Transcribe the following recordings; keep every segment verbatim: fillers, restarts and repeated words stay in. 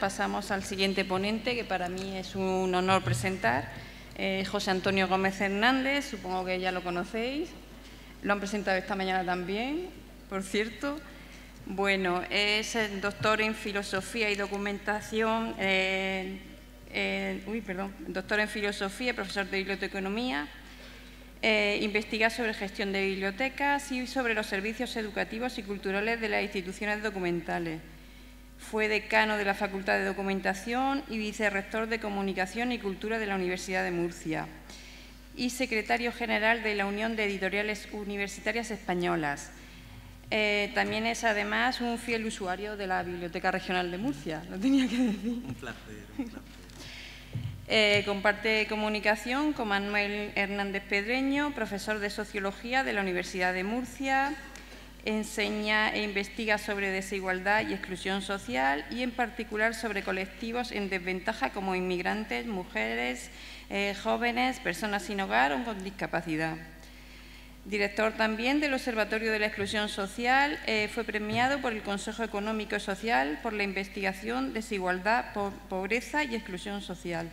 pasamos al siguiente ponente, que para mí es un honor presentar, eh, José Antonio Gómez Hernández. Supongo que ya lo conocéis. Lo han presentado esta mañana también, por cierto. Bueno, es el doctor en Filosofía y Documentación, eh, eh, uy, perdón, doctor en Filosofía, profesor de Biblioteconomía. Eh, investiga sobre gestión de bibliotecas y sobre los servicios educativos y culturales de las instituciones documentales. Fue decano de la Facultad de Documentación y vicerrector de Comunicación y Cultura de la Universidad de Murcia y secretario general de la Unión de Editoriales Universitarias Españolas. Eh, también es, además, un fiel usuario de la Biblioteca Regional de Murcia, lo tenía que decir. Un placer, un placer. Eh, comparte comunicación con Manuel Hernández Pedreño, profesor de Sociología de la Universidad de Murcia. Enseña e investiga sobre desigualdad y exclusión social y, en particular, sobre colectivos en desventaja como inmigrantes, mujeres, eh, jóvenes, personas sin hogar o con discapacidad. Director también del Observatorio de la Exclusión Social, eh, fue premiado por el Consejo Económico y Social por la investigación Desigualdad, po Pobreza y Exclusión Social.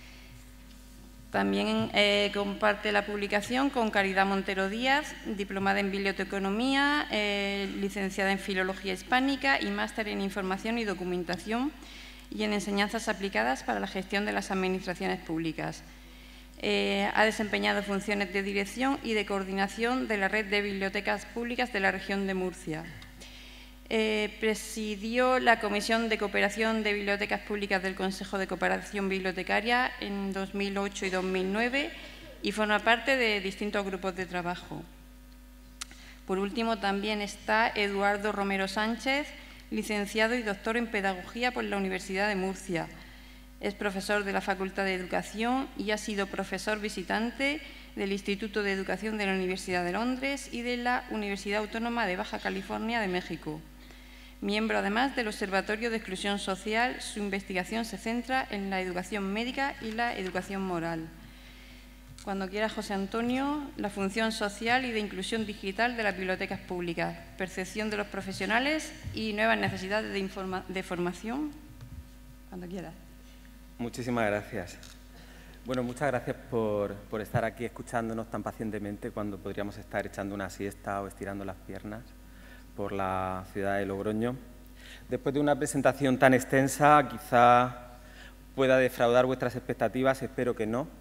También eh, comparte la publicación con Caridad Montero Díaz, diplomada en Biblioteconomía, eh, licenciada en Filología Hispánica y máster en Información y Documentación y en Enseñanzas Aplicadas para la Gestión de las Administraciones Públicas. Eh, ha desempeñado funciones de dirección y de coordinación de la Red de Bibliotecas Públicas de la región de Murcia. Eh, presidió la Comisión de Cooperación de Bibliotecas Públicas del Consejo de Cooperación Bibliotecaria en dos mil ocho y dos mil nueve y forma parte de distintos grupos de trabajo. Por último, también está Eduardo Romero Sánchez, licenciado y doctor en Pedagogía por la Universidad de Murcia. Es profesor de la Facultad de Educación y ha sido profesor visitante del Instituto de Educación de la Universidad de Londres y de la Universidad Autónoma de Baja California de México. Miembro, además, del Observatorio de Exclusión Social, su investigación se centra en la educación médica y la educación moral. Cuando quiera, José Antonio, la función social y de inclusión digital de las bibliotecas públicas, percepción de los profesionales y nuevas necesidades de, informa de formación. Cuando quiera. Muchísimas gracias. Bueno, muchas gracias por, por estar aquí escuchándonos tan pacientemente cuando podríamos estar echando una siesta o estirando las piernas por la ciudad de Logroño. Después de una presentación tan extensa, quizá pueda defraudar vuestras expectativas, espero que no.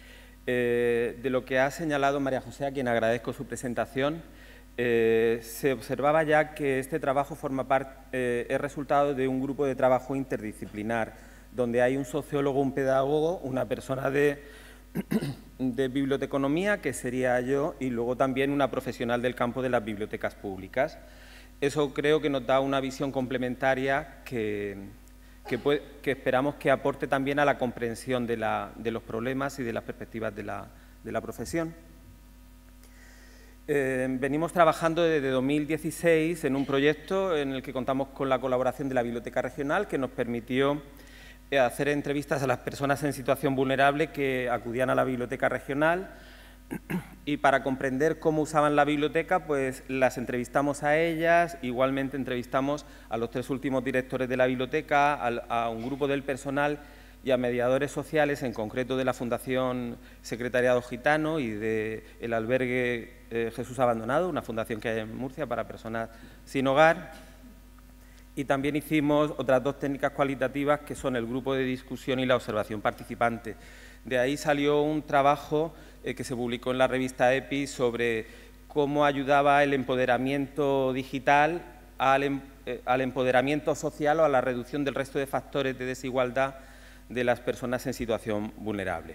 Eh, de lo que ha señalado María José, a quien agradezco su presentación, eh, se observaba ya que este trabajo forma parte, eh, es resultado de un grupo de trabajo interdisciplinar, donde hay un sociólogo, un pedagogo, una persona de, de biblioteconomía, que sería yo, y luego también una profesional del campo de las bibliotecas públicas. Eso creo que nos da una visión complementaria que, que, puede, que esperamos que aporte también a la comprensión de, la, de los problemas y de las perspectivas de la, de la profesión. Eh, venimos trabajando desde dos mil dieciséis en un proyecto en el que contamos con la colaboración de la Biblioteca Regional, que nos permitió hacer entrevistas a las personas en situación vulnerable que acudían a la Biblioteca Regional, y para comprender cómo usaban la biblioteca, pues las entrevistamos a ellas. Igualmente entrevistamos a los tres últimos directores de la biblioteca, a, a un grupo del personal y a mediadores sociales, en concreto de la Fundación Secretariado Gitano y del albergue eh, Jesús Abandonado, una fundación que hay en Murcia para personas sin hogar. Y también hicimos otras dos técnicas cualitativas, que son el grupo de discusión y la observación participante. De ahí salió un trabajo eh, que se publicó en la revista EPI sobre cómo ayudaba el empoderamiento digital al, em, eh, al empoderamiento social o a la reducción del resto de factores de desigualdad de las personas en situación vulnerable.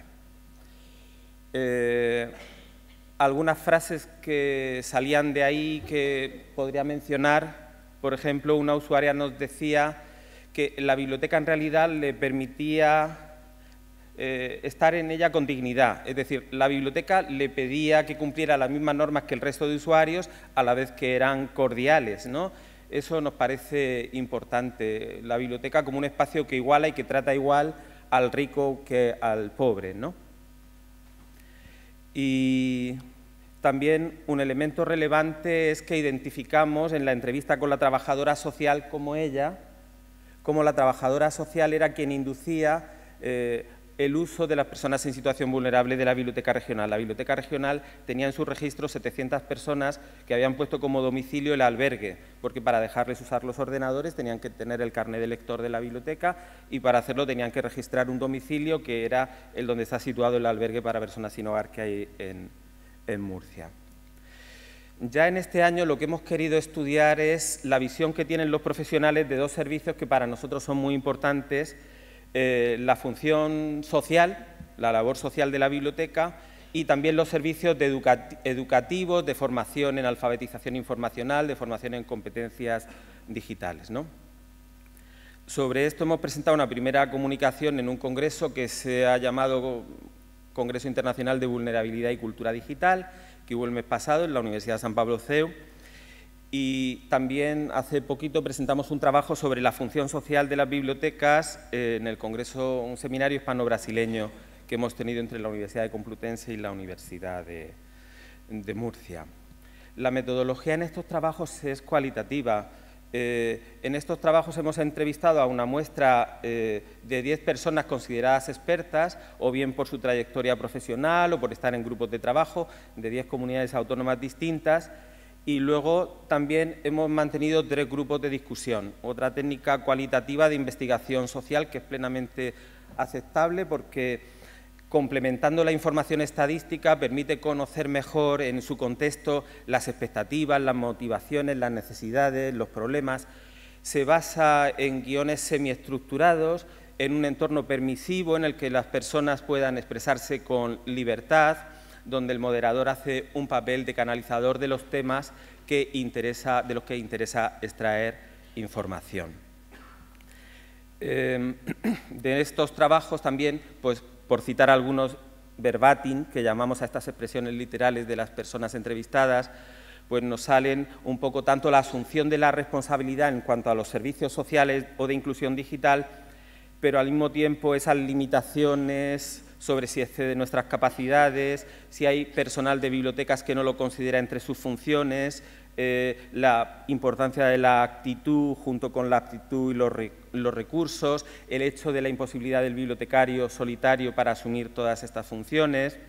Eh, algunas frases que salían de ahí que podría mencionar. Por ejemplo, una usuaria nos decía que la biblioteca en realidad le permitía eh, estar en ella con dignidad. Es decir, la biblioteca le pedía que cumpliera las mismas normas que el resto de usuarios, a la vez que eran cordiales, ¿no? Eso nos parece importante. La biblioteca como un espacio que iguala y que trata igual al rico que al pobre, ¿no? Y también un elemento relevante es que identificamos en la entrevista con la trabajadora social como ella, cómo la trabajadora social era quien inducía eh, el uso de las personas en situación vulnerable de la Biblioteca Regional. La Biblioteca Regional tenía en su registro setecientas personas que habían puesto como domicilio el albergue, porque para dejarles usar los ordenadores tenían que tener el carnet de lector de la biblioteca y para hacerlo tenían que registrar un domicilio que era el donde está situado el albergue para personas sin hogar que hay en, en Murcia. Ya en este año lo que hemos querido estudiar es la visión que tienen los profesionales de dos servicios que para nosotros son muy importantes: Eh, la función social, la labor social de la biblioteca, y también los servicios de educat educativos, de formación en alfabetización informacional, de formación en competencias digitales, ¿no? Sobre esto hemos presentado una primera comunicación en un congreso que se ha llamado Congreso Internacional de Vulnerabilidad y Cultura Digital, que hubo el mes pasado en la Universidad de San Pablo C E U. Y también hace poquito presentamos un trabajo sobre la función social de las bibliotecas eh, en el Congreso, un seminario hispano-brasileño que hemos tenido entre la Universidad de Complutense y la Universidad de, de Murcia. La metodología en estos trabajos es cualitativa. Eh, en estos trabajos hemos entrevistado a una muestra eh, de diez personas consideradas expertas, o bien por su trayectoria profesional o por estar en grupos de trabajo de diez comunidades autónomas distintas. Y luego también hemos mantenido tres grupos de discusión, otra técnica cualitativa de investigación social que es plenamente aceptable porque, complementando la información estadística, permite conocer mejor en su contexto las expectativas, las motivaciones, las necesidades, los problemas. Se basa en guiones semiestructurados, en un entorno permisivo en el que las personas puedan expresarse con libertad, donde el moderador hace un papel de canalizador de los temas que interesa, de los que interesa extraer información. Eh, de estos trabajos también, pues, por citar algunos verbatim, que llamamos a estas expresiones literales de las personas entrevistadas, pues nos salen un poco tanto la asunción de la responsabilidad en cuanto a los servicios sociales o de inclusión digital, pero al mismo tiempo esas limitaciones sobre si excede nuestras capacidades, si hay personal de bibliotecas que no lo considera entre sus funciones, eh, la importancia de la actitud junto con la aptitud y los, re, los recursos, el hecho de la imposibilidad del bibliotecario solitario para asumir todas estas funciones,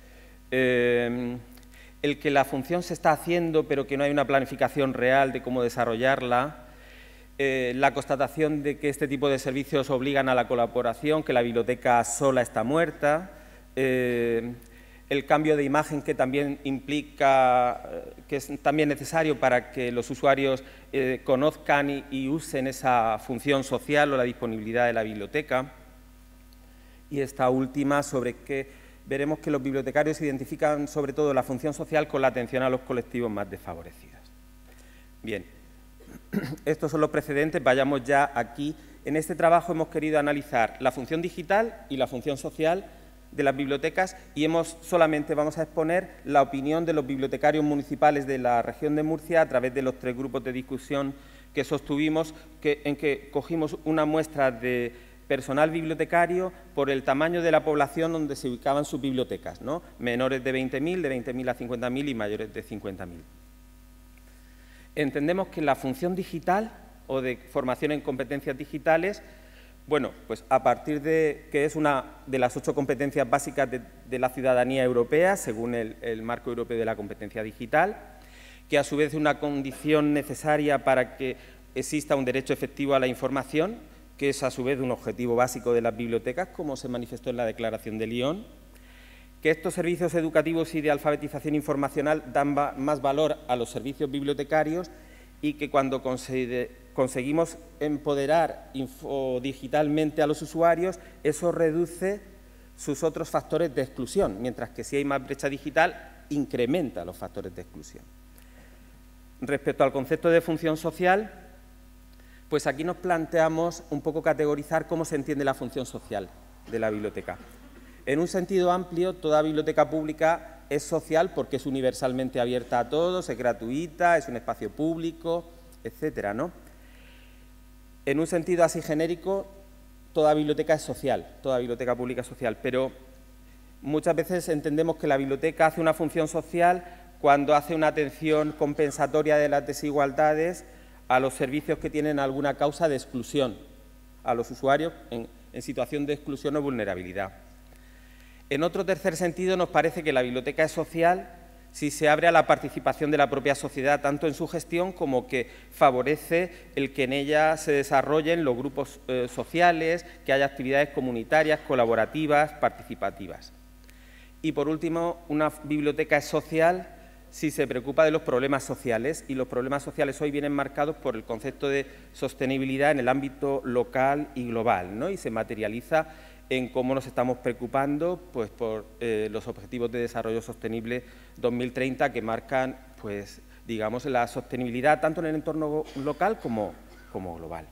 eh, el que la función se está haciendo pero que no hay una planificación real de cómo desarrollarla, Eh, la constatación de que este tipo de servicios obligan a la colaboración, que la biblioteca sola está muerta, eh, el cambio de imagen que también implica, eh, que es también necesario para que los usuarios eh, conozcan y, y usen esa función social o la disponibilidad de la biblioteca. Y esta última, sobre que veremos que los bibliotecarios identifican sobre todo la función social con la atención a los colectivos más desfavorecidos. Bien. Estos son los precedentes, vayamos ya aquí. En este trabajo hemos querido analizar la función digital y la función social de las bibliotecas y hemos solamente vamos a exponer la opinión de los bibliotecarios municipales de la región de Murcia a través de los tres grupos de discusión que sostuvimos, que, en que cogimos una muestra de personal bibliotecario por el tamaño de la población donde se ubicaban sus bibliotecas, ¿no? Menores de veinte mil, de veinte mil a cincuenta mil y mayores de cincuenta mil. Entendemos que la función digital o de formación en competencias digitales, bueno, pues a partir de que es una de las ocho competencias básicas de, de la ciudadanía europea, según el, el marco europeo de la competencia digital, que a su vez es una condición necesaria para que exista un derecho efectivo a la información, que es a su vez un objetivo básico de las bibliotecas, como se manifestó en la Declaración de Lyon, que estos servicios educativos y de alfabetización informacional dan más valor a los servicios bibliotecarios y que cuando conseguimos empoderar digitalmente a los usuarios, eso reduce sus otros factores de exclusión, mientras que si hay más brecha digital, incrementa los factores de exclusión. Respecto al concepto de función social, pues aquí nos planteamos un poco categorizar cómo se entiende la función social de la biblioteca. En un sentido amplio, toda biblioteca pública es social porque es universalmente abierta a todos, es gratuita, es un espacio público, etcétera, ¿no? En un sentido así genérico, toda biblioteca es social, toda biblioteca pública es social, pero muchas veces entendemos que la biblioteca hace una función social cuando hace una atención compensatoria de las desigualdades a los servicios que tienen alguna causa de exclusión a los usuarios en, en situación de exclusión o vulnerabilidad. En otro tercer sentido, nos parece que la biblioteca es social si se abre a la participación de la propia sociedad, tanto en su gestión como que favorece el que en ella se desarrollen los grupos eh, sociales, que haya actividades comunitarias, colaborativas, participativas. Y, por último, una biblioteca es social si se preocupa de los problemas sociales, y los problemas sociales hoy vienen marcados por el concepto de sostenibilidad en el ámbito local y global, ¿no? Y se materializa en cómo nos estamos preocupando pues, por eh, los Objetivos de Desarrollo Sostenible dos mil treinta, que marcan, pues, digamos, la sostenibilidad tanto en el entorno local como, como global.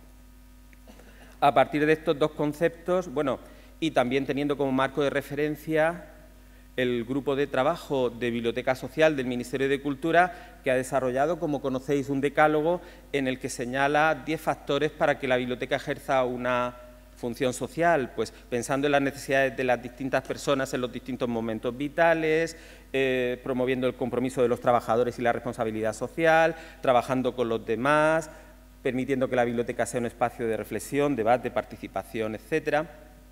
A partir de estos dos conceptos, bueno, y también teniendo como marco de referencia el Grupo de Trabajo de Biblioteca Social del Ministerio de Cultura, que ha desarrollado, como conocéis, un decálogo en el que señala diez factores para que la biblioteca ejerza una función social, pues pensando en las necesidades de las distintas personas en los distintos momentos vitales, eh, promoviendo el compromiso de los trabajadores y la responsabilidad social, trabajando con los demás, permitiendo que la biblioteca sea un espacio de reflexión, debate, participación, etcétera.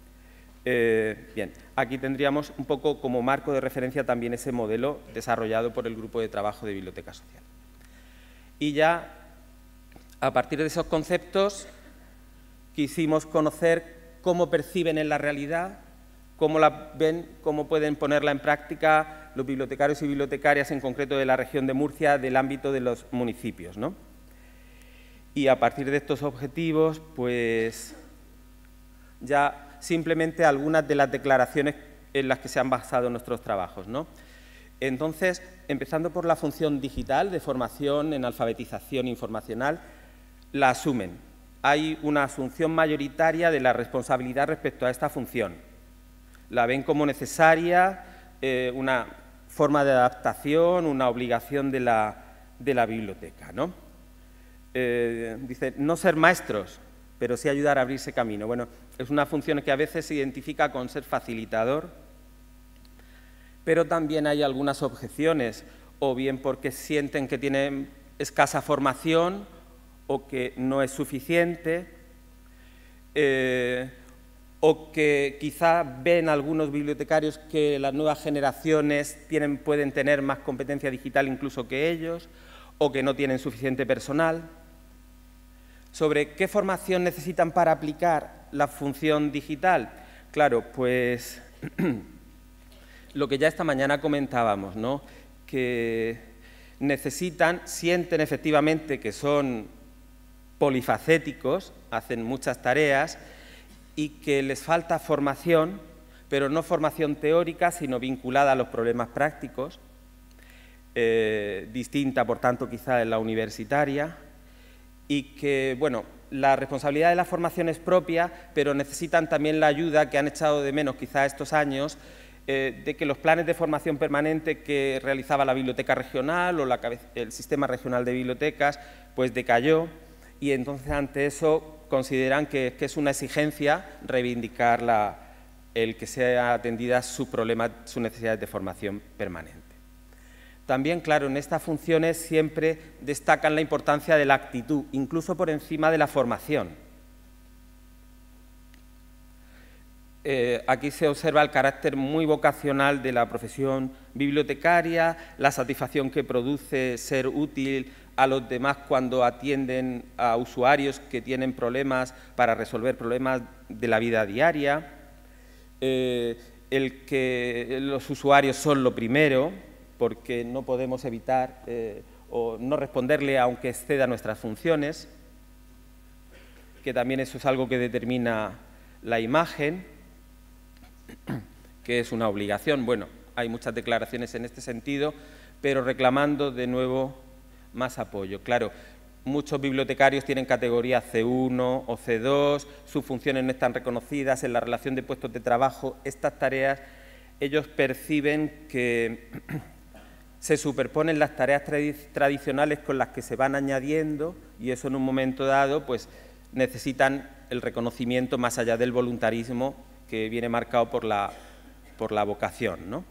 Eh, bien, aquí tendríamos un poco como marco de referencia también ese modelo desarrollado por el Grupo de Trabajo de Biblioteca Social. Y ya, a partir de esos conceptos, quisimos conocer cómo perciben en la realidad, cómo la ven, cómo pueden ponerla en práctica los bibliotecarios y bibliotecarias, en concreto de la región de Murcia, del ámbito de los municipios, ¿no? Y a partir de estos objetivos, pues ya simplemente algunas de las declaraciones en las que se han basado nuestros trabajos, ¿no? Entonces, empezando por la función digital de formación en alfabetización informacional, la asumen. Hay una asunción mayoritaria de la responsabilidad respecto a esta función. La ven como necesaria, eh, una forma de adaptación, una obligación de la, de la biblioteca, ¿no? Eh, dice, no ser maestros, pero sí ayudar a abrirse camino. Bueno, es una función que a veces se identifica con ser facilitador, pero también hay algunas objeciones, o bien porque sienten que tienen escasa formación o que no es suficiente, eh, o que quizá ven algunos bibliotecarios que las nuevas generaciones tienen, pueden tener más competencia digital incluso que ellos, o que no tienen suficiente personal. ¿Sobre qué formación necesitan para aplicar la función digital? Claro, pues lo que ya esta mañana comentábamos, ¿no? Que necesitan, sienten efectivamente que son polifacéticos, hacen muchas tareas y que les falta formación, pero no formación teórica, sino vinculada a los problemas prácticos, eh, distinta, por tanto, quizá de la universitaria, y que, bueno, la responsabilidad de la formación es propia, pero necesitan también la ayuda que han echado de menos quizá estos años, eh, de que los planes de formación permanente que realizaba la biblioteca regional o la, el sistema regional de bibliotecas, pues decayó. Y entonces, ante eso, consideran que, que es una exigencia reivindicar la, el que sea atendida sus problemas, sus necesidades de formación permanente. También, claro, en estas funciones siempre destacan la importancia de la actitud, incluso por encima de la formación. Eh, aquí se observa el carácter muy vocacional de la profesión bibliotecaria, la satisfacción que produce ser útil a los demás cuando atienden a usuarios que tienen problemas para resolver problemas de la vida diaria, eh, el que los usuarios son lo primero, porque no podemos evitar eh, o no responderle aunque exceda nuestras funciones, que también eso es algo que determina la imagen, que es una obligación. Bueno, hay muchas declaraciones en este sentido, pero reclamando de nuevo más apoyo. Claro, muchos bibliotecarios tienen categoría C uno o C dos, sus funciones no están reconocidas en la relación de puestos de trabajo. Estas tareas, ellos perciben que se superponen las tareas tradi tradicionales con las que se van añadiendo, y eso en un momento dado pues necesitan el reconocimiento más allá del voluntarismo que viene marcado por la, por la vocación, ¿no?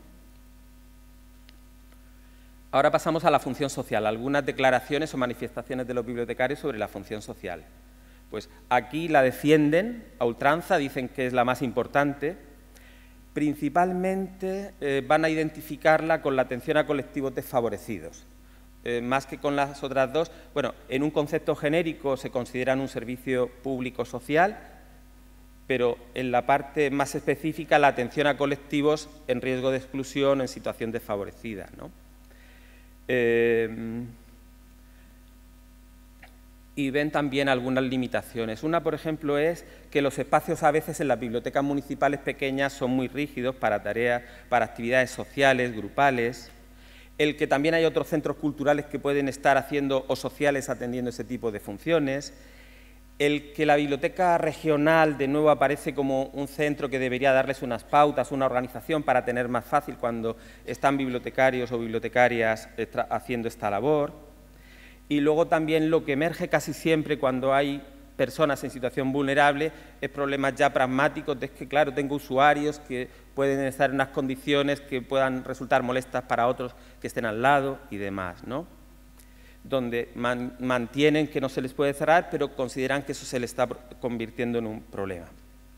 Ahora pasamos a la función social, algunas declaraciones o manifestaciones de los bibliotecarios sobre la función social. Pues aquí la defienden a ultranza, dicen que es la más importante. Principalmente eh, van a identificarla con la atención a colectivos desfavorecidos. Eh, más que con las otras dos, bueno, en un concepto genérico se consideran un servicio público social, pero en la parte más específica la atención a colectivos en riesgo de exclusión, en situación desfavorecida, ¿no? Eh, y ven también algunas limitaciones. Una, por ejemplo, es que los espacios a veces en las bibliotecas municipales pequeñas son muy rígidos para tareas, para actividades sociales, grupales. El que también hay otros centros culturales que pueden estar haciendo o sociales atendiendo ese tipo de funciones. El que la biblioteca regional de nuevo aparece como un centro que debería darles unas pautas, una organización para tener más fácil cuando están bibliotecarios o bibliotecarias haciendo esta labor. Y luego también lo que emerge casi siempre cuando hay personas en situación vulnerable es problemas ya pragmáticos, de que, claro, tengo usuarios que pueden estar en unas condiciones que puedan resultar molestas para otros que estén al lado y demás, ¿no? Donde man, mantienen que no se les puede cerrar, pero consideran que eso se les está convirtiendo en un problema.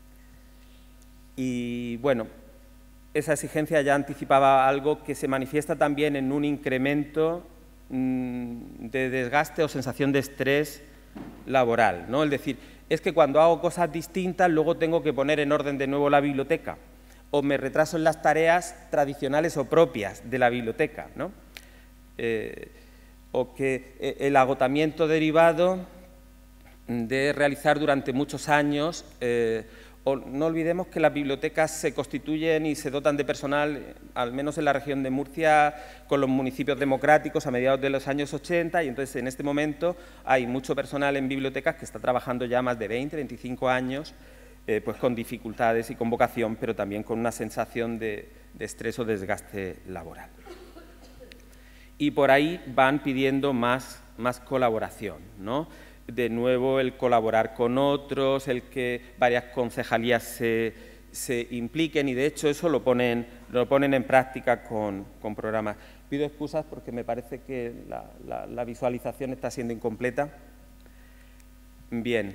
Y, bueno, esa exigencia ya anticipaba algo que se manifiesta también en un incremento de desgaste o sensación de estrés laboral, ¿no? Es decir, es que cuando hago cosas distintas luego tengo que poner en orden de nuevo la biblioteca o me retraso en las tareas tradicionales o propias de la biblioteca, ¿no? Eh, o que el agotamiento derivado de realizar durante muchos años eh, o no olvidemos que las bibliotecas se constituyen y se dotan de personal, al menos en la región de Murcia, con los municipios democráticos a mediados de los años ochenta, y entonces en este momento hay mucho personal en bibliotecas que está trabajando ya más de veinte, veinticinco años, eh, pues con dificultades y con vocación, pero también con una sensación de, de estrés o desgaste laboral. Y por ahí van pidiendo más, más colaboración, ¿no? De nuevo, el colaborar con otros, el que varias concejalías se, se impliquen y, de hecho, eso lo ponen, lo ponen en práctica con, con programas. Pido excusas porque me parece que la, la, la visualización está siendo incompleta. Bien.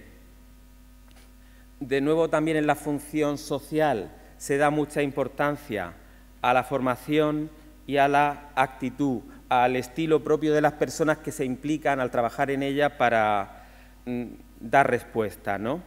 De nuevo, también en la función social se da mucha importancia a la formación y a la actitud, al estilo propio de las personas que se implican al trabajar en ella para dar respuesta, ¿no?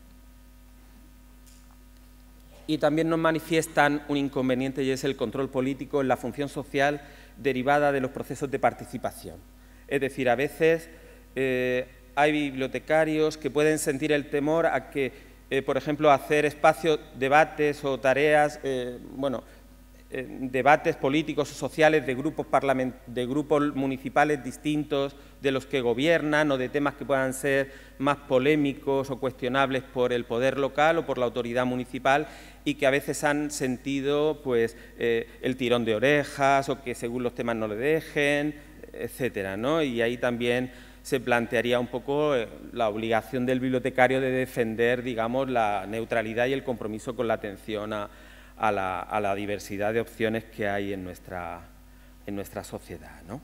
Y también nos manifiestan un inconveniente y es el control político en la función social derivada de los procesos de participación. Es decir, a veces eh, hay bibliotecarios que pueden sentir el temor a que, eh, por ejemplo, hacer espacios, debates o tareas, eh, bueno, eh, debates políticos o sociales de grupos, de grupos municipales distintos de los que gobiernan o de temas que puedan ser más polémicos o cuestionables por el poder local o por la autoridad municipal y que a veces han sentido pues, eh, el tirón de orejas o que según los temas no le dejen, etcétera, ¿no? Y ahí también se plantearía un poco eh, la obligación del bibliotecario de defender, digamos, la neutralidad y el compromiso con la atención a, a, la, a la diversidad de opciones que hay en nuestra, en nuestra sociedad, ¿no?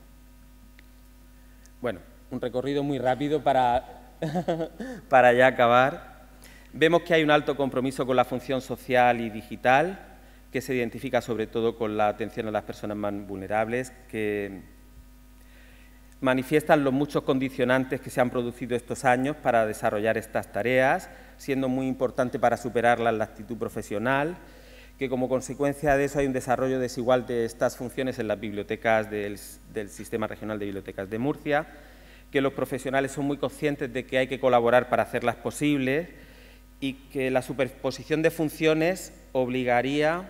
Bueno, un recorrido muy rápido para, para ya acabar. Vemos que hay un alto compromiso con la función social y digital, que se identifica sobre todo con la atención a las personas más vulnerables, que manifiestan los muchos condicionantes que se han producido estos años para desarrollar estas tareas, siendo muy importante para superarlas la actitud profesional, que como consecuencia de eso hay un desarrollo desigual de estas funciones en las bibliotecas del, del Sistema Regional de Bibliotecas de Murcia, que los profesionales son muy conscientes de que hay que colaborar para hacerlas posibles y que la superposición de funciones obligaría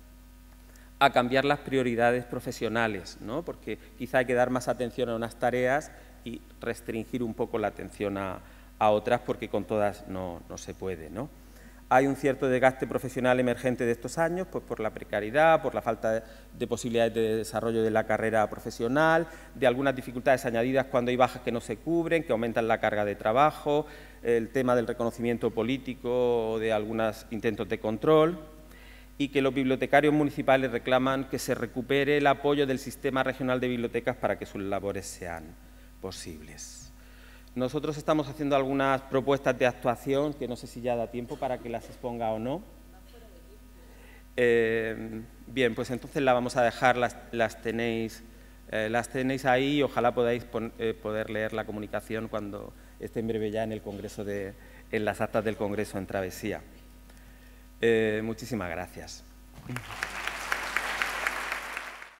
a cambiar las prioridades profesionales, ¿no? Porque quizá hay que dar más atención a unas tareas y restringir un poco la atención a, a otras porque con todas no, no se puede, ¿no? Hay un cierto desgaste profesional emergente de estos años, pues por la precariedad, por la falta de, de posibilidades de desarrollo de la carrera profesional, de algunas dificultades añadidas cuando hay bajas que no se cubren, que aumentan la carga de trabajo, el tema del reconocimiento político o de algunos intentos de control, y que los bibliotecarios municipales reclaman que se recupere el apoyo del Sistema Regional de Bibliotecas para que sus labores sean posibles. nosotros estamos haciendo algunas propuestas de actuación que no sé si ya da tiempo para que las exponga o no. Eh, bien, pues entonces la vamos a dejar, las, las, tenéis, eh, las tenéis ahí y ojalá podáis pon, eh, poder leer la comunicación cuando esté en breve ya en el Congreso de, en las actas del Congreso en Travesía. Eh, muchísimas gracias.